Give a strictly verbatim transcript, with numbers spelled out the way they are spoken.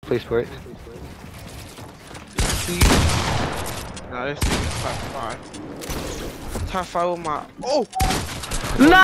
Please for it. No, this thing is top five. Top five with my. Oh! No!